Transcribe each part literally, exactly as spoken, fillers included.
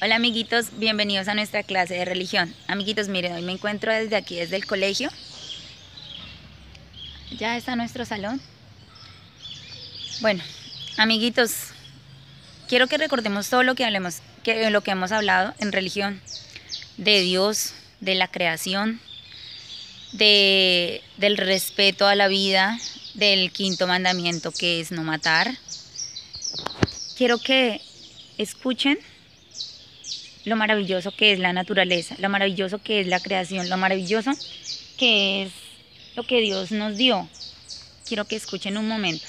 Hola amiguitos, bienvenidos a nuestra clase de religión. Amiguitos, miren, hoy me encuentro desde aquí, desde el colegio. Ya está nuestro salón. Bueno, amiguitos, quiero que recordemos todo lo que hablemos, que lo que hemos hablado en religión, de Dios, de la creación, de, del respeto a la vida, del quinto mandamiento que es no matar. Quiero que escuchen lo maravilloso que es la naturaleza, lo maravilloso que es la creación, lo maravilloso que es lo que Dios nos dio. Quiero que escuchen un momento.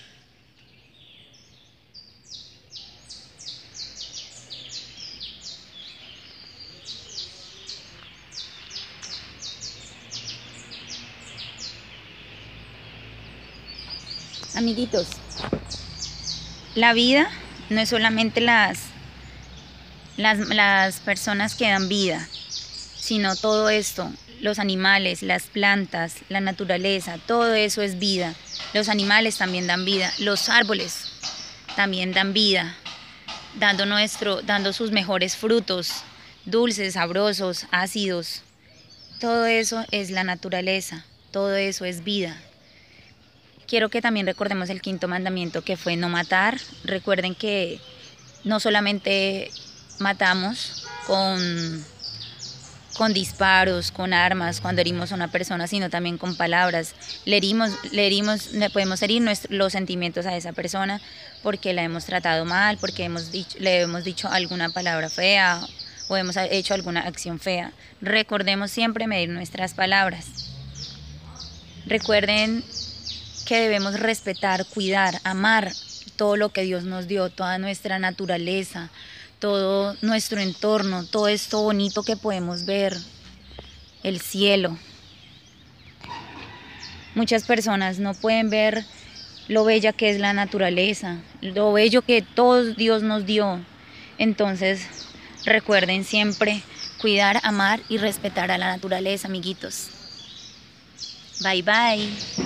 Amiguitos, la vida no es solamente las, las, las personas que dan vida, sino todo esto, los animales, las plantas, la naturaleza, todo eso es vida. Los animales también dan vida, los árboles también dan vida, dando, nuestro, dando sus mejores frutos, dulces, sabrosos, ácidos. Todo eso es la naturaleza, todo eso es vida. Quiero que también recordemos el quinto mandamiento, que fue no matar. Recuerden que no solamente matamos con, con disparos, con armas, cuando herimos a una persona, sino también con palabras. Le herimos, le herimos, le podemos herir nuestros, los sentimientos a esa persona porque la hemos tratado mal, porque hemos dicho, le hemos dicho alguna palabra fea o hemos hecho alguna acción fea. Recordemos siempre medir nuestras palabras. Recuerden que debemos respetar, cuidar, amar todo lo que Dios nos dio, toda nuestra naturaleza, todo nuestro entorno, todo esto bonito que podemos ver, el cielo. Muchas personas no pueden ver lo bella que es la naturaleza, lo bello que todo Dios nos dio. Entonces, recuerden siempre cuidar, amar y respetar a la naturaleza, amiguitos. Bye, bye.